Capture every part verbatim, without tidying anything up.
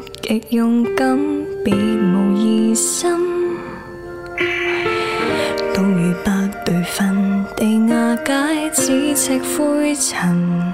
極勇敢，別無疑心，都如百隊墳地瓦解，只赤灰塵。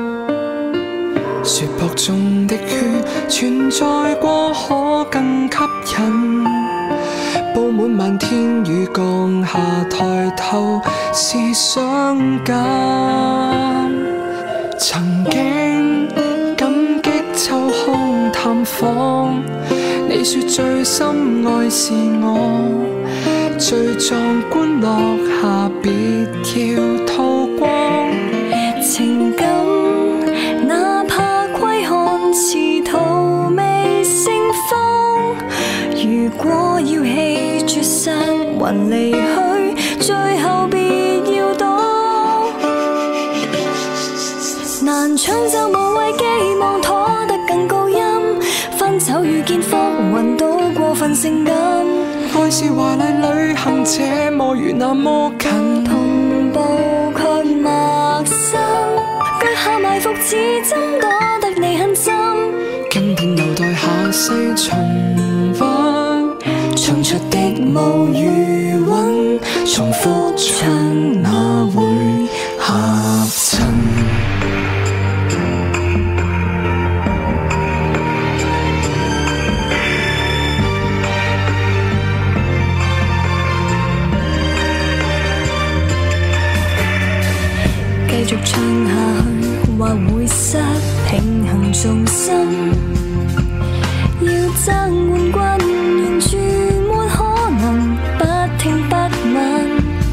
雪泊中的血存在過，可更吸引。布滿漫天雨降下，抬頭是傷感。曾經感激抽空探訪，你說最深愛是我，最壯觀落下別要透光。 情感哪怕窺看似荼薇盛放，如果要棄絕散還離去，最後別要躲。難搶就無謂寄望，拖得更高音，分手遇見浮雲都過分性感。 愛是華麗旅行，這麼遠那麼近， 同步卻陌生，腳下埋伏似針，躲得你很深。 經典留待下世重溫，唱出的無餘韻，重複唱哪會合襯？ 繼續唱下去，或會失平衡重心。要爭冠軍，完全沒可能，不聽不問。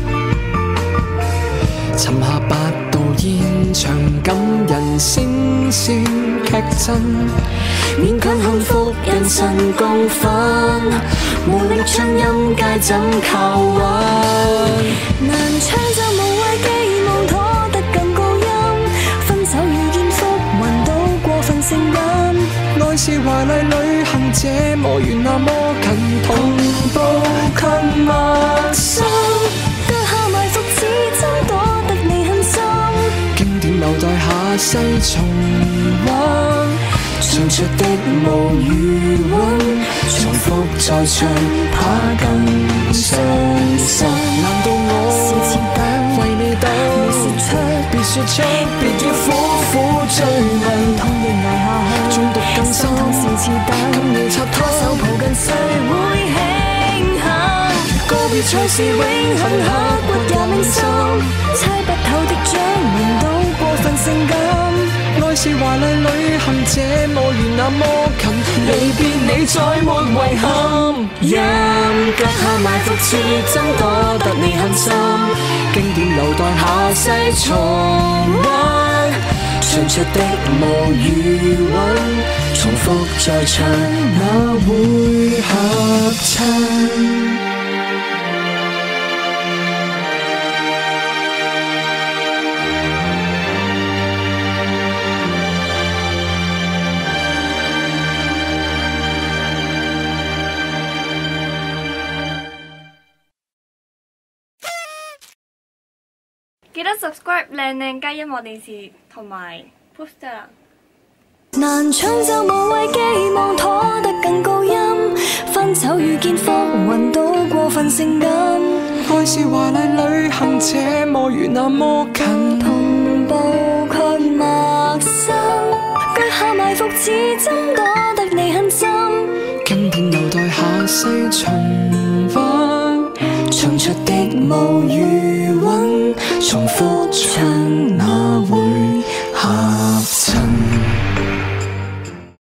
沉下八度現場，感人聲線劇震，勉強幸福人生高分，無力唱音階怎靠穩？ 難唱就無謂寄望，拖得更高音，分手遇見浮雲都過分性感。 愛是華麗旅行，這麼遠那麼近，同步卻陌生， 腳下埋伏似針，躲得你很深。 經典留待下世重溫，唱出的無餘韻，重複再唱，怕更傷心。難道我是似等為你等？ 你說出別說出，別要苦苦追問， 痛亦捱下去， 中毒更深， 心痛是似等今夜插他手抱緊誰會慶幸？ 告別才是永恆，刻骨也銘心， 猜不透的掌紋都過分性感。 愛是華麗旅行，這麼遠那麼近，離別你再沒遺憾。任腳下埋伏似針，躲得你很深，經典留待下世重溫，唱出的無餘韻，重複再唱，哪會合襯？ 記得 subscribe 靚靚雞音樂電視同埋 Booster 啊！ 難唱就無謂寄望，拖得更高音，分手遇見浮雲都過分性感。 愛是華麗旅行，這麼遠那麼近， 同步卻陌生，腳下埋伏似針，躲得你很深。 經典留待下世重溫，唱出的無餘韻，重複唱哪會合